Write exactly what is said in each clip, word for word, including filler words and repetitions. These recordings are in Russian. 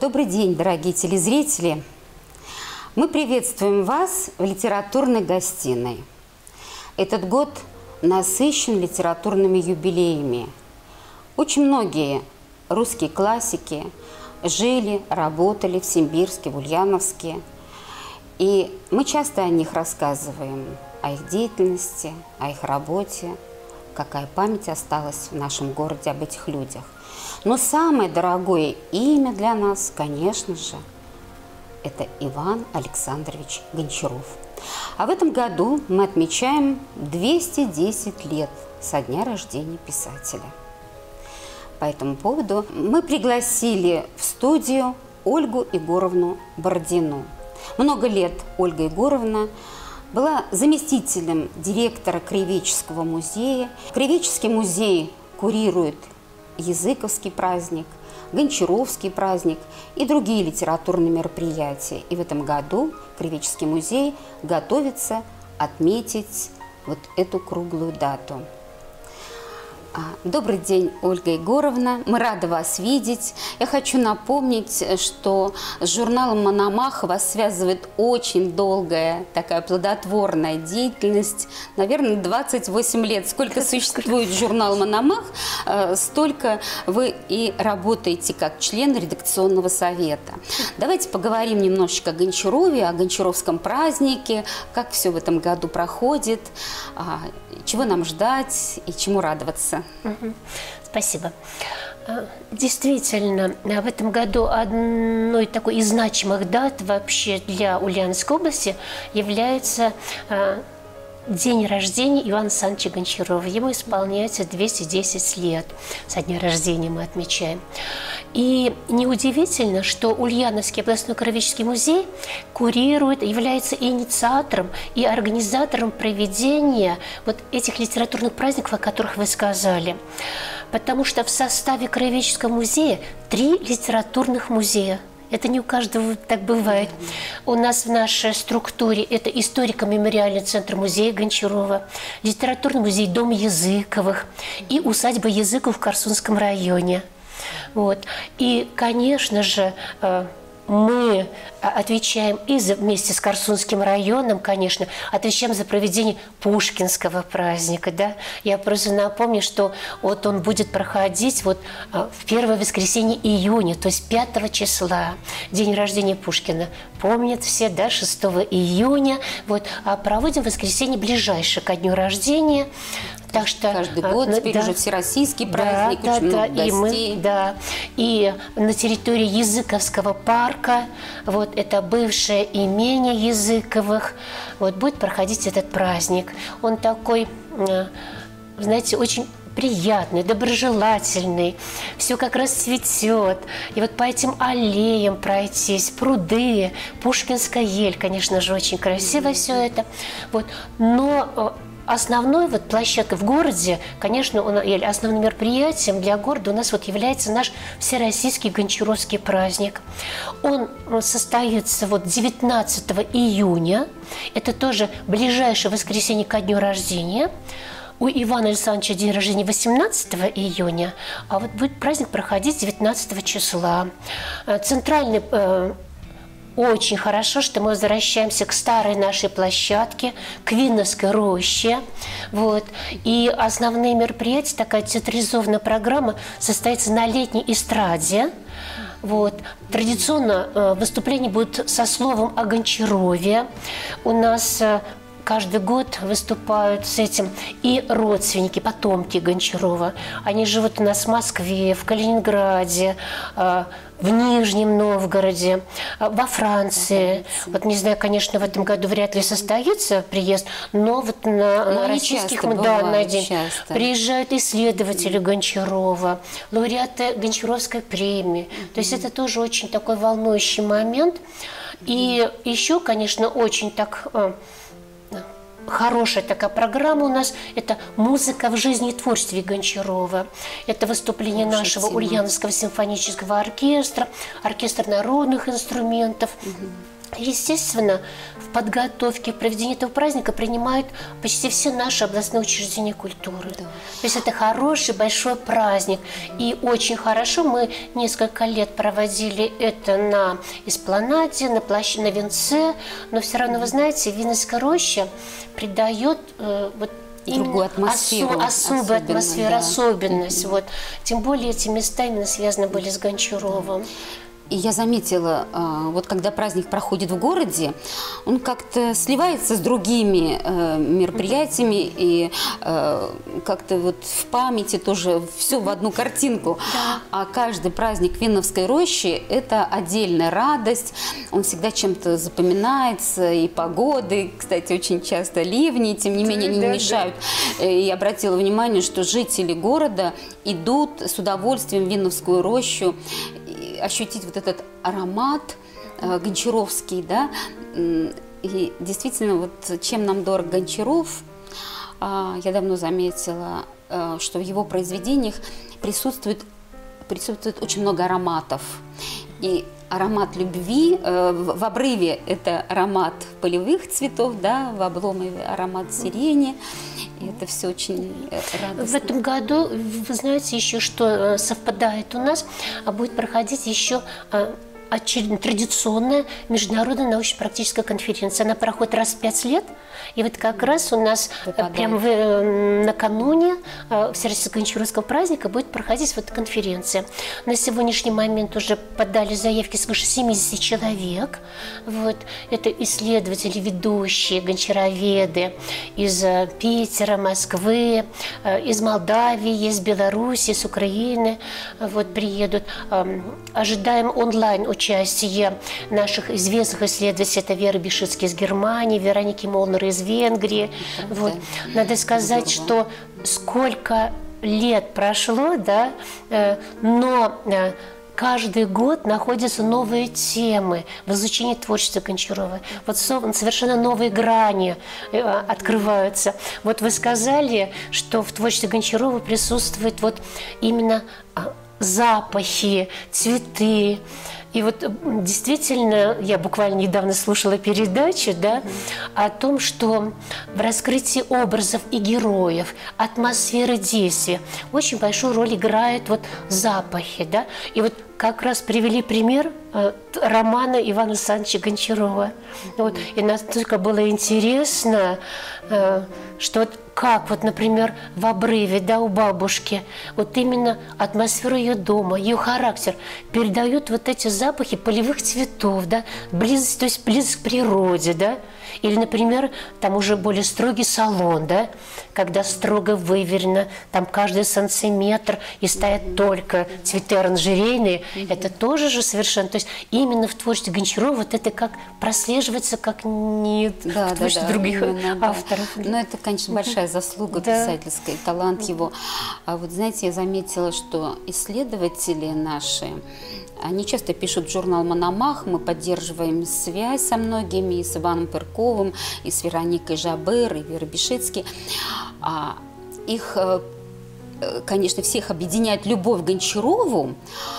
Добрый день, дорогие телезрители! Мы приветствуем вас в литературной гостиной. Этот год насыщен литературными юбилеями. Очень многие русские классики жили, работали в Симбирске, в Ульяновске. И мы часто о них рассказываем, о их деятельности, о их работе, какая память осталась в нашем городе об этих людях. Но самое дорогое имя для нас, конечно же, это Иван Александрович Гончаров. А в этом году мы отмечаем двести десять лет со дня рождения писателя. По этому поводу мы пригласили в студию Ольгу Егоровну Бородину. Много лет Ольга Егоровна была заместителем директора Краеведческого музея. Краеведческий музей курирует Языковский праздник, Гончаровский праздник и другие литературные мероприятия. И в этом году Краеведческий музей готовится отметить вот эту круглую дату. Добрый день, Ольга Егоровна. Мы рады вас видеть. Я хочу напомнить, что с журналом «Мономах» вас связывает очень долгая, такая плодотворная деятельность. Наверное, двадцать восемь лет. Сколько существует журнал «Мономах», столько вы и работаете как член редакционного совета. Давайте поговорим немножечко о Гончарове, о Гончаровском празднике, как все в этом году проходит, чего нам ждать и чему радоваться. Спасибо. Действительно, в этом году одной такой из значимых дат вообще для Ульяновской области является день рождения Ивана Александровича Гончарова. Ему исполняется двести десять лет. Со дня рождения мы отмечаем. И неудивительно, что Ульяновский областной краеведческий музей курирует, является инициатором и организатором проведения вот этих литературных праздников, о которых вы сказали. Потому что в составе краеведческого музея три литературных музея. Это не у каждого так бывает. У нас в нашей структуре это историко-мемориальный центр музея Гончарова, литературный музей Дом Языковых и усадьба Языков в Корсунском районе. Вот. И, конечно же, мы отвечаем и за, вместе с Корсунским районом, конечно, отвечаем за проведение Пушкинского праздника. Да? Я просто напомню, что вот он будет проходить вот в первое воскресенье июня, то есть пятого числа, день рождения Пушкина. Помнят все, да, шестого июня. Вот, а проводим в воскресенье ближайшее ко дню рождения. Так что, каждый год, теперь да, уже всероссийский праздник, да, очень да, много да, гостей. И, мы, да, и на территории Языковского парка, вот это бывшее имение Языковых, вот будет проходить этот праздник. Он такой, знаете, очень приятный, доброжелательный, все как раз цветет. И вот по этим аллеям пройтись, пруды, Пушкинская ель, конечно же, очень красиво все это. Вот. Но основной вот площадкой в городе, конечно, он, основным мероприятием для города у нас вот является наш всероссийский Гончаровский праздник. Он состоится вот девятнадцатого июня, это тоже ближайшее воскресенье ко дню рождения. У Ивана Александровича день рождения восемнадцатого июня, а вот будет праздник проходить девятнадцатого числа. Центральный Очень хорошо, что мы возвращаемся к старой нашей площадке, к Винновской роще. Вот. И основные мероприятия, такая театрализованная программа, состоится на летней эстраде. Вот. Традиционно э, выступления будут со словом о Гончарове. У нас э, каждый год выступают с этим и родственники, потомки Гончарова. Они живут у нас в Москве, в Калининграде, э, в Нижнем Новгороде, во Франции. Вот не знаю, конечно, в этом году вряд ли состоится приезд, но вот на, на российских да, на день часто приезжают исследователи Гончарова, лауреаты Гончаровской премии. Mm-hmm. То есть это тоже очень такой волнующий момент. Mm-hmm. И еще, конечно, очень так хорошая такая программа у нас – это музыка в жизни и творчестве Гончарова. Это выступление Слушайте, нашего Ульяновского симфонического оркестра, оркестр народных инструментов. Угу. Естественно, в подготовке к проведению этого праздника принимают почти все наши областные учреждения культуры. Да. То есть это хороший, большой праздник. И очень хорошо мы несколько лет проводили это на эспланаде, на площади, на венце. Но все равно, вы знаете, Винницкая роща придает э, вот другую атмосферу, осо особую атмосферу, да. особенность. Mm-hmm. Вот. Тем более эти места именно связаны были с Гончаровым. И я заметила, вот когда праздник проходит в городе, он как-то сливается с другими мероприятиями, и как-то вот в памяти тоже все в одну картинку. Да. А каждый праздник Винновской рощи – это отдельная радость, он всегда чем-то запоминается, и погоды, кстати, очень часто ливни, тем не менее, они да, не мешают. Да. И я обратила внимание, что жители города идут с удовольствием в Винновскую рощу, ощутить вот этот аромат э, гончаровский, да, и действительно, вот чем нам дорог Гончаров, э, я давно заметила, э, что в его произведениях присутствует, присутствует очень много ароматов, и аромат любви, э, в, в обрыве это аромат полевых цветов, да, в Обломове аромат сирени. И это все очень радостно. В этом году, вы знаете, еще что совпадает у нас, а будет проходить еще очередная традиционная международная научно-практическая конференция. Она проходит раз в пять лет. И вот как раз у нас прямо накануне Всероссийского гончаровского праздника будет проходить вот конференция. На сегодняшний момент уже подали заявки свыше семидесяти человек. Вот. Это исследователи, ведущие, гончароведы из Питера, Москвы, из Молдавии, из Беларуси, из Украины. Вот, приедут. Ожидаем онлайн участие наших известных исследователей. Это Вера Бешицкий из Германии, Вероники Молнер из Венгрии. Вот. Надо сказать, что сколько лет прошло, да, но каждый год находятся новые темы в изучении творчества Гончарова. Вот совершенно новые грани открываются. Вот вы сказали, что в творчестве Гончарова присутствует вот именно запахи, цветы. И вот действительно, я буквально недавно слушала передачу, да, о том, что в раскрытии образов и героев, атмосферы действия очень большую роль играют вот запахи, да. И вот как раз привели пример э, романа Ивана Александровича Гончарова. Вот. И настолько было интересно, э, что вот как, вот, например, в обрыве, да, у бабушки, вот именно атмосферу ее дома, ее характер передают вот эти запахи полевых цветов, да, близость, то есть близость к природе, да. Или, например, там уже более строгий салон, да, когда строго выверено, там каждый сантиметр и стоят только цветы оранжерейные, mm-hmm. это тоже же совершенно, то есть именно в творчестве Гончарова вот это как прослеживается, как нет да, в творчестве да, да, других именно, авторов. Да. Но это, конечно, большая заслуга да. писательская, талант его. А вот, знаете, я заметила, что исследователи наши, они часто пишут в журнал «Мономах», мы поддерживаем связь со многими, и с Иваном Пырковым, и с Вероникой Жабер, и Верой Бешицкой. А их, конечно, всех объединяет любовь к Гончарову,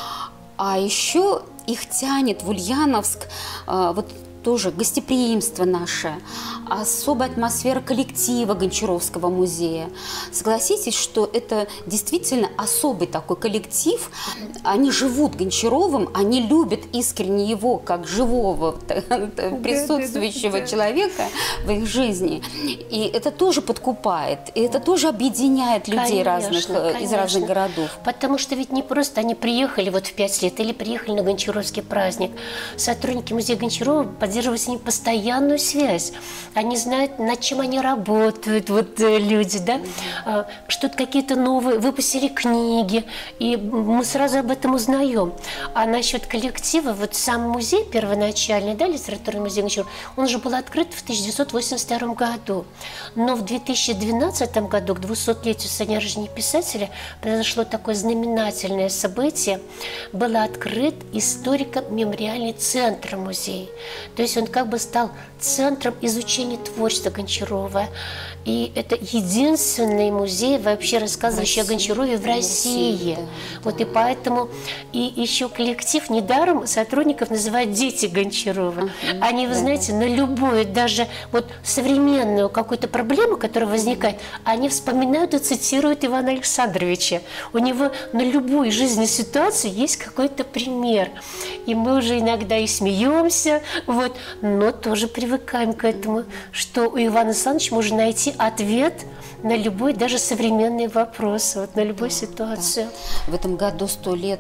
а еще их тянет в Ульяновск вот тоже гостеприимство наше, особая атмосфера коллектива Гончаровского музея. Согласитесь, что это действительно особый такой коллектив. Они живут Гончаровым, они любят искренне его как живого, присутствующего да, да, да, человека в их жизни. И это тоже подкупает, и это тоже объединяет людей конечно, разных, конечно. из разных городов. Потому что ведь не просто они приехали вот в пять лет или приехали на Гончаровский праздник. Сотрудники музея Гончарова поддерживают с ним постоянную связь. Они знают, над чем они работают, вот люди, да, mm-hmm. что-то какие-то новые, выпустили книги, и мы сразу об этом узнаем. А насчет коллектива, вот сам музей первоначальный, да, литературный музей Гончарова, он же был открыт в тысяча девятьсот восемьдесят втором году. Но в две тысячи двенадцатом году, к двухсотлетию со дня рождения писателя, произошло такое знаменательное событие. Был открыт историко-мемориальный центр музея. То есть он как бы стал центром изучения творчества Гончарова. И это единственный музей, вообще рассказывающий о Гончарове в России. России. Да, вот да. И поэтому и еще коллектив недаром сотрудников называют «Дети Гончарова». Uh-huh, Они, вы да, знаете, да. на любую, даже вот современную какую-то проблему, которая возникает, они вспоминают и цитируют Ивана Александровича. У него на любую жизненную ситуацию есть какой-то пример. И мы уже иногда и смеемся, вот, но тоже привыкаем к этому, что у Ивана Александровича можно найти ответ на любой, даже современный вопрос, вот, на любую да, ситуацию. Да. В этом году сто лет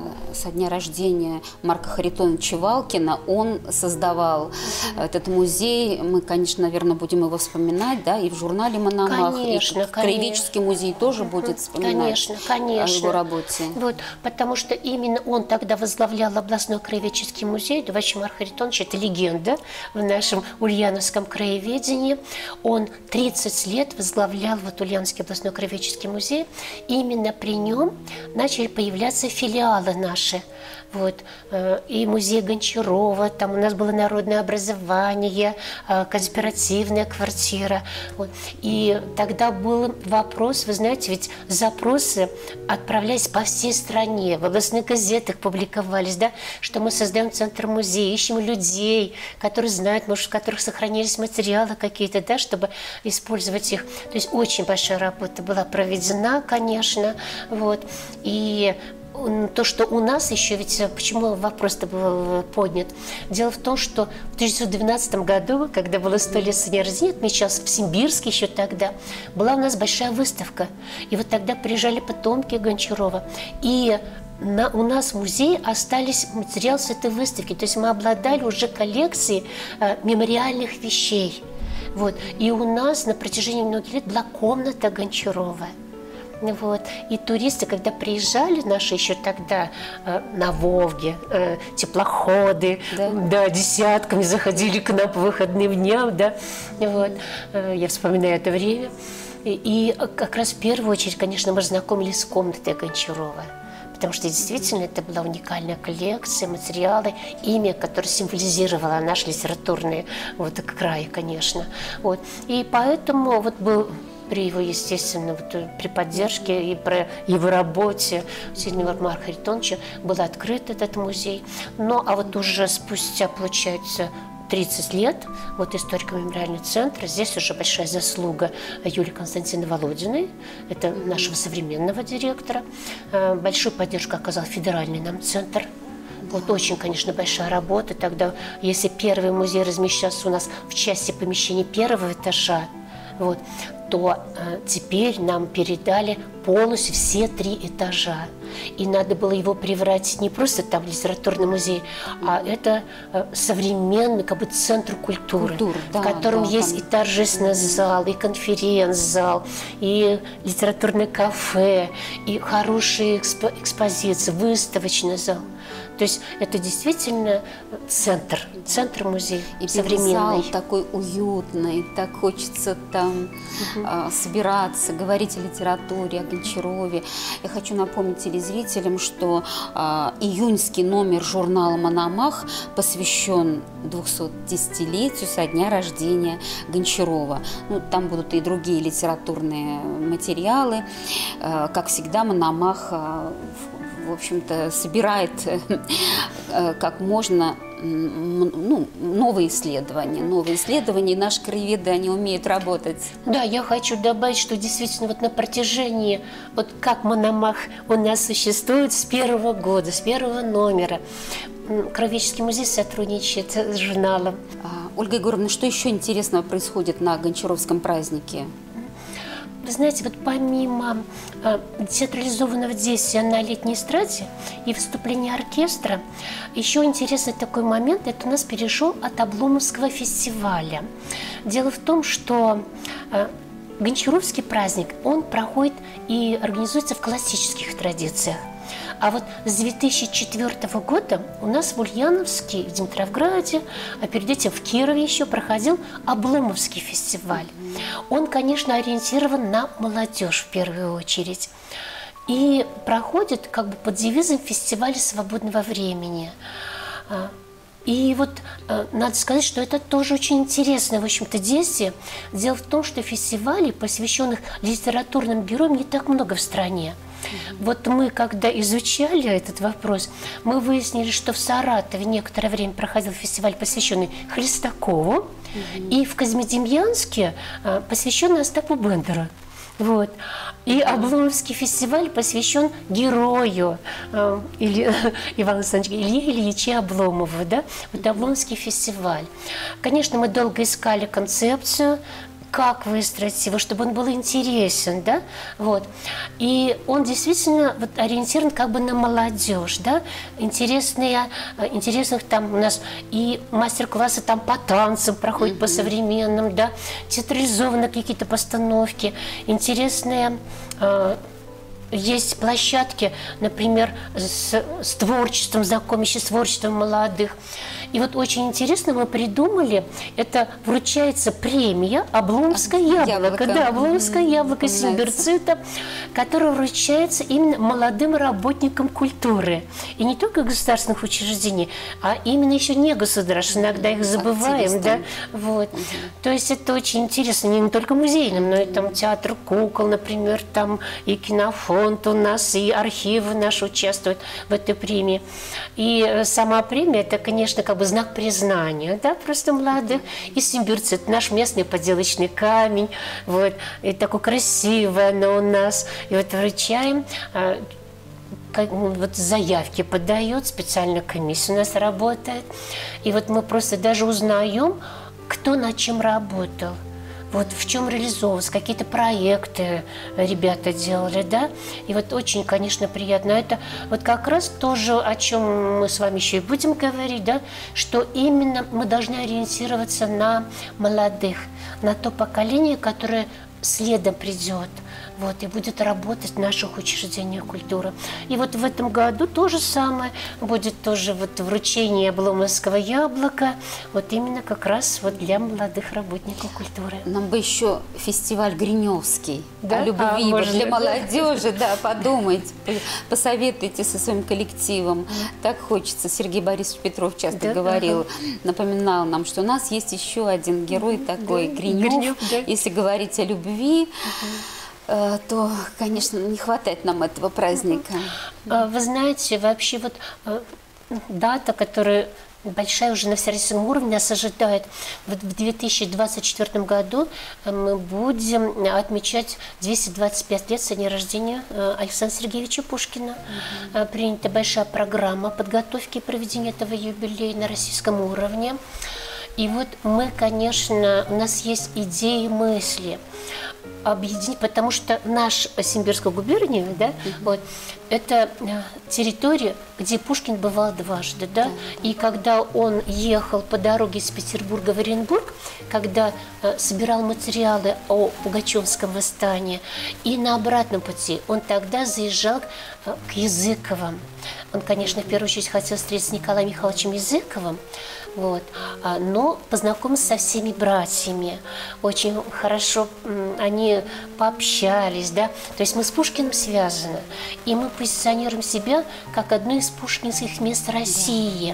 со дня рождения Марка Харитоновича Валкина. Он создавал mm-hmm. этот музей. Мы, конечно, наверное, будем его вспоминать, да, и в журнале «Мономах», конечно, и Краеведческий музей тоже mm-hmm. будет вспоминать конечно, конечно. о его работе. Вот, потому что именно он тогда возглавлял областной краеведческий музей. Вообще Марк Харитонович – это легенда в нашем ульяновском краеведении. Он тридцать лет возглавлял вот Ульяновский областной краеведческий музей. Именно при нем начали появляться филиалы наши. Вот, и музей Гончарова, там у нас было народное образование, конспиративная квартира. Вот. И тогда был вопрос, вы знаете, ведь запросы отправлялись по всей стране, в областных газетах публиковались, да, что мы создаем центр музея, ищем людей, которые знают, может, в которых сохранились материалы какие-то, да, чтобы использовать их. То есть очень большая работа была проведена, конечно. Вот. И то, что у нас еще, ведь почему вопрос-то был поднят? Дело в том, что в тысяча девятьсот двенадцатом году, когда было сто лет со дня рождения, отмечался в Симбирске еще тогда, была у нас большая выставка. И вот тогда приезжали потомки Гончарова. И на, у нас в музее остались материалы с этой выставки. То есть мы обладали уже коллекцией э, мемориальных вещей. Вот. И у нас на протяжении многих лет была комната Гончарова. Вот. И туристы, когда приезжали, наши еще тогда э, на Волге, э, теплоходы, да. Да, десятками заходили к нам по выходным дням, да, вот. э, я вспоминаю это время. И, и как раз в первую очередь, конечно, мы знакомились с комнатой Гончарова. Потому что действительно это была уникальная коллекция, материалы, имя, которое символизировало наш литературный вот, край, конечно. Вот. И поэтому вот был при его, естественно, вот, при поддержке и при его работе сильного Марка Харитоновича был открыт этот музей. Ну, а вот уже спустя, получается, тридцать лет, вот историко-мемориальный центр, здесь уже большая заслуга Юлии Константиновны Володиной, это нашего современного директора. Большую поддержку оказал федеральный нам центр. Вот очень, конечно, большая работа. Тогда, если первый музей размещался у нас в части помещения первого этажа, вот, то э, теперь нам передали полностью все три этажа. И надо было его превратить не просто там в литературный музей, а это э, современный как бы центр культуры, Культура, да, в котором да, есть там... и торжественный зал, и конференц-зал, и литературное кафе, и хорошие экспо экспозиции, выставочный зал. То есть это действительно центр, центр музея и современный. Зал такой уютный, так хочется там угу. а, собираться, говорить о литературе, о Гончарове. Я хочу напомнить телезрителям, что а, июньский номер журнала «Мономах» посвящен двухсотдесятилетию со дня рождения Гончарова. Ну, там будут и другие литературные материалы. А, как всегда, «Мономах» а, в общем-то, собирает как можно ну, новые исследования. Новые исследования, и наши краеведы, они умеют работать. Да, я хочу добавить, что действительно вот на протяжении, вот как Мономах у нас существует с первого года, с первого номера, Краеведческий музей сотрудничает с журналом. Ольга Егоровна, что еще интересного происходит на Гончаровском празднике? Вы знаете, вот помимо э, театрализованного действия на летней эстраде и выступления оркестра, еще интересный такой момент, это у нас перешел от Обломовского фестиваля. Дело в том, что э, Гончаровский праздник, он проходит и организуется в классических традициях. А вот с две тысячи четвёртого года у нас в Ульяновске, в Димитровграде, а перед этим в Кирове еще проходил Обломовский фестиваль. Он, конечно, ориентирован на молодежь в первую очередь. И проходит как бы под девизом фестиваля свободного времени. И вот э, надо сказать, что это тоже очень интересное, в общем-то, действие. Дело в том, что фестивалей, посвященных литературным героям, не так много в стране. Вот мы, когда изучали этот вопрос, мы выяснили, что в Саратове некоторое время проходил фестиваль, посвященный Хлестакову, mm-hmm. и в Козьмодемьянске посвященный Остапу Бендеру. Вот. И Обломовский фестиваль посвящен герою э, или, Ивана Александровича Ильи Ильича Обломова. Да? Вот Обломовский фестиваль. Конечно, мы долго искали концепцию, как выстроить его, чтобы он был интересен, да, вот. И он действительно вот ориентирован как бы на молодежь, да, интересные, интересных там у нас и мастер-классы там по танцам проходят, mm-hmm. по современным, да, театрализованные какие-то постановки, интересные. Э, Есть площадки, например, с, с творчеством, знакомящие с творчеством молодых. И вот очень интересно мы придумали, это вручается премия «Обломовское яблоко». яблоко. Да, «Обломовское mm-hmm. яблоко» Симбирцита, которая вручается именно молодым работникам культуры. И не только государственных учреждений, а именно еще не государственных, иногда их забываем. Да? Вот. Mm-hmm. То есть это очень интересно, не только музейным, но и там театр кукол, например, там и кинофонд у нас, и архивы наши участвуют в этой премии. И сама премия – это, конечно, как бы знак признания, да, просто молодых. И Симбирцит – наш местный поделочный камень, вот, и такой красивый оно у нас. И вот вручаем, вот заявки подает, специальная комиссия у нас работает. И вот мы просто даже узнаем, кто над чем работал. Вот в чем реализовывалось, какие-то проекты ребята делали, да, и вот очень, конечно, приятно. Это вот как раз тоже, о чем мы с вами еще и будем говорить, да, что именно мы должны ориентироваться на молодых, на то поколение, которое следом придет, вот, и будет работать в наших учреждениях культуры. И вот в этом году то же самое, будет тоже вот вручение Обломовского яблока, вот именно как раз вот для молодых работников культуры. Нам бы еще фестиваль Гриневский, да? О любви, а, для молодежи, да, подумайте, посоветуйте со своим коллективом. Так хочется. Сергей Борисович Петров часто да, говорил, ага. напоминал нам, что у нас есть еще один герой такой, да, Гринев. Гринев да. Если говорить о любви, ага. то, конечно, не хватает нам этого праздника. Вы знаете, вообще вот дата, которая большая уже на всероссийском уровне нас ожидает. Вот в две тысячи двадцать четвёртом году мы будем отмечать двести двадцать пять лет со дня рождения Александра Сергеевича Пушкина. Угу. Принята большая программа подготовки и проведения этого юбилея на российском уровне. И вот мы, конечно, у нас есть идеи, мысли объединить, потому что наш Симбирская губерния, да, mm-hmm. вот, это территория, где Пушкин бывал дважды, да, mm-hmm. и когда он ехал по дороге из Петербурга в Оренбург, когда э, собирал материалы о Пугачевском восстании, и на обратном пути он тогда заезжал э, к Языковым. Он, конечно, в первую очередь хотел встретиться с Николаем Михайловичем Языковым, вот, но познакомился со всеми братьями, очень хорошо они пообщались, да, то есть мы с Пушкиным связаны, и мы позиционируем себя как одно из пушкинских мест России.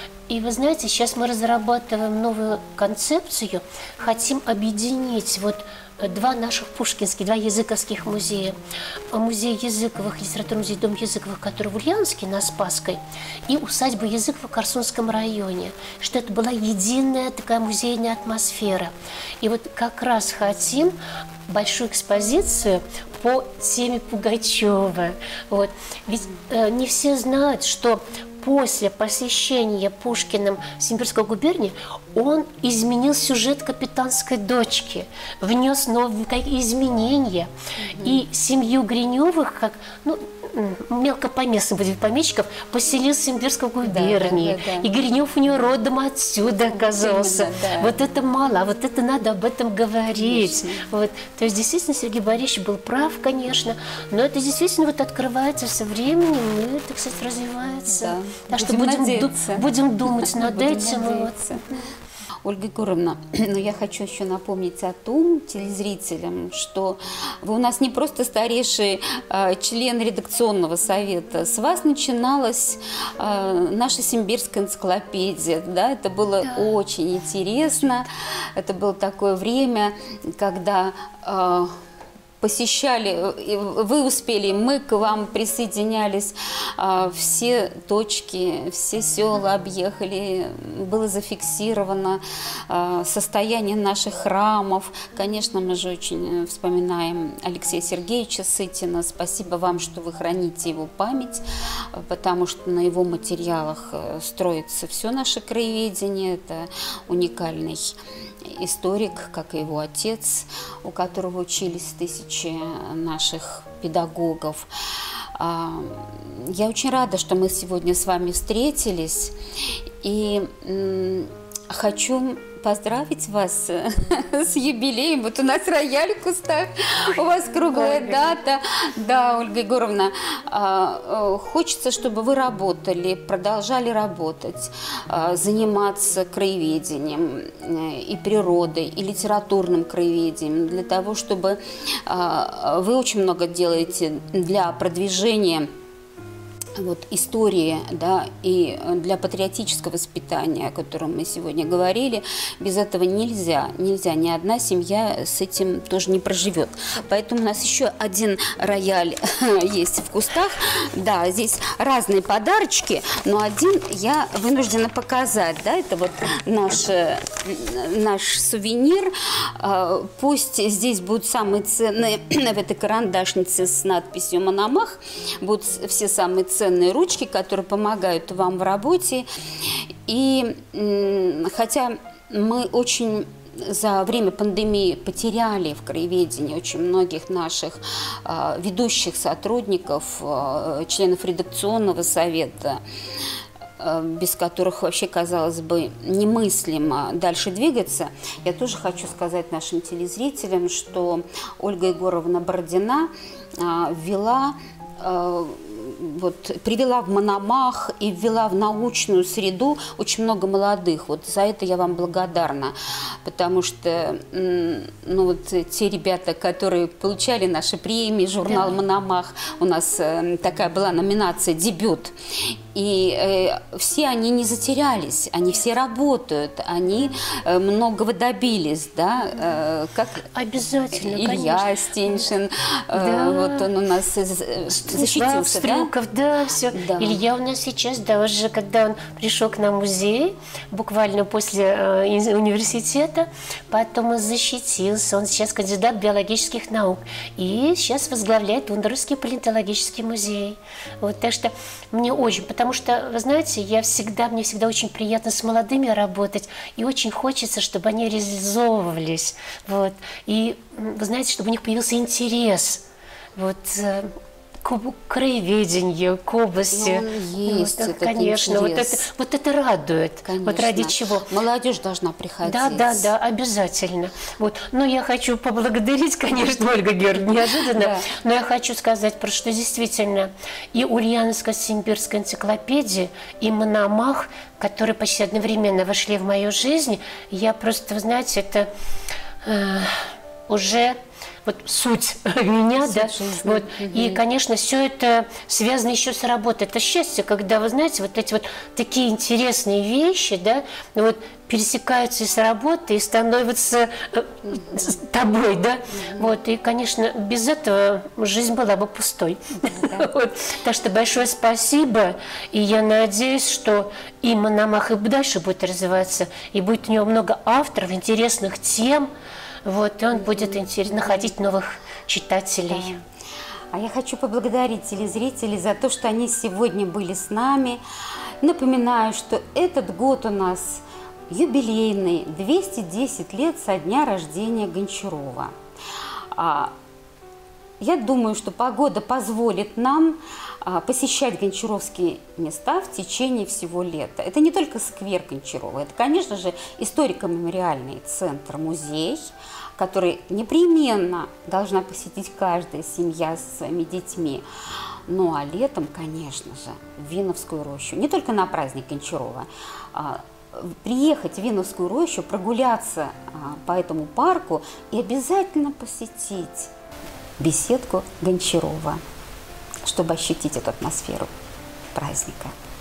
И вы знаете, сейчас мы разрабатываем новую концепцию, хотим объединить вот два наших пушкинских, два языковских музея. Музей Языковых, литературный музей Дом Языковых, который в Ульяновске на Спасской, и усадьба Языкова в Корсунском районе, что это была единая такая музейная атмосфера. И вот как раз хотим большую экспозицию по теме Пугачева. Вот. Ведь э, не все знают, что после посещения Пушкиным Симбирской губернии он изменил сюжет «Капитанской дочки», внес новые изменения. Mm-hmm. И семью Гриневых, как ну, мелкопоместных помещиков, поселил в Симбирской губернии. Да, да, да, да. И Гринев у него родом отсюда оказался. Именно, да. Вот это мало, а вот это надо об этом говорить. Вот. То есть действительно Сергей Борисович был прав, конечно, но это действительно вот открывается со временем и, так сказать, развивается. Да. Так будем что будем, ду- будем думать над будем этим. Вот. Ольга Егоровна, но я хочу еще напомнить о том телезрителям, что вы у нас не просто старейший э, член редакционного совета, с вас начиналась э, наша симбирская энциклопедия, да, это было да. очень интересно, это было такое время, когда э, посещали, вы успели, мы к вам присоединялись, все точки, все села объехали, было зафиксировано состояние наших храмов. Конечно, мы же очень вспоминаем Алексея Сергеевича Сытина. Спасибо вам, что вы храните его память, потому что на его материалах строится все наше краеведение. Это уникальный историк, как и его отец, у которого учились тысячи наших педагогов. Я очень рада, что мы сегодня с вами встретились, и хочу поздравить вас с юбилеем. Вот у нас рояль в кустах, у вас круглая дата. Да, Ольга Егоровна, хочется, чтобы вы работали, продолжали работать, заниматься краеведением и природой, и литературным краеведением, для того, чтобы вы очень много делаете для продвижения вот, истории, да, и для патриотического воспитания, о котором мы сегодня говорили. Без этого нельзя, нельзя, ни одна семья с этим тоже не проживет. Поэтому у нас еще один рояль есть в кустах. Да, здесь разные подарочки, но один я вынуждена показать. Да, это вот наш, наш сувенир. Пусть здесь будут самые ценные, в этой карандашнице с надписью «Мономах», будут все самые ценные ручки, которые помогают вам в работе. И хотя мы очень за время пандемии потеряли в краеведении очень многих наших э, ведущих сотрудников, э, членов редакционного совета, э, без которых вообще, казалось бы, немыслимо дальше двигаться, я тоже хочу сказать нашим телезрителям, что Ольга Егоровна Бородина э, ввела э, Вот, привела в Мономах и ввела в научную среду очень много молодых. Вот за это я вам благодарна, потому что ну, вот, те ребята, которые получали наши премии, журнал да. «Мономах», у нас э, такая была номинация «Дебют». И э, все они не затерялись, они все работают, они э, многого добились, да, э, как обязательно, Илья конечно. Стеньшин, э, да. вот он у нас защитился, да? Да, все. Да. Илья у нас сейчас, да, уже когда он пришел к нам в музей, буквально после э, университета, потом он защитился, он сейчас кандидат биологических наук, и сейчас возглавляет Ундерский палеонтологический музей. Вот, так что мне очень, потому что, вы знаете, я всегда, мне всегда очень приятно с молодыми работать, и очень хочется, чтобы они реализовывались, вот, и, вы знаете, чтобы у них появился интерес, вот, к краеведению, к области. Ну, есть, вот, это конечно, вот это, вот это радует. Конечно. Вот ради чего. Молодежь должна приходить. Да, да, да, обязательно. Вот. Но я хочу поблагодарить, конечно, Ольга Георгиевна, неожиданно, да. но я хочу сказать, про что действительно и Ульяновско-Симбирская энциклопедия, и Мономах, которые почти одновременно вошли в мою жизнь, я просто, вы знаете, это э, уже... Вот суть меня, суть да, вот, угу. и, конечно, все это связано еще с работой. Это счастье, когда, вы знаете, вот эти вот такие интересные вещи, да, вот, пересекаются с работой и становятся с тобой, да, угу. вот, и, конечно, без этого жизнь была бы пустой. Да. Вот. Так что большое спасибо, и я надеюсь, что и Мономах и дальше будет развиваться, и будет у него много авторов, интересных тем. Вот, и он будет интерес, находить новых читателей. Да. А я хочу поблагодарить телезрителей за то, что они сегодня были с нами. Напоминаю, что этот год у нас юбилейный, двести десять лет со дня рождения Гончарова. Я думаю, что погода позволит нам посещать гончаровские места в течение всего лета. Это не только сквер Гончарова, это, конечно же, историко-мемориальный центр, музей, который непременно должна посетить каждая семья со своими детьми. Ну а летом, конечно же, в Виновскую рощу. Не только на праздник Гончарова. приехать в Веновскую рощу, прогуляться по этому парку и обязательно посетить беседку Гончарова, чтобы ощутить эту атмосферу праздника.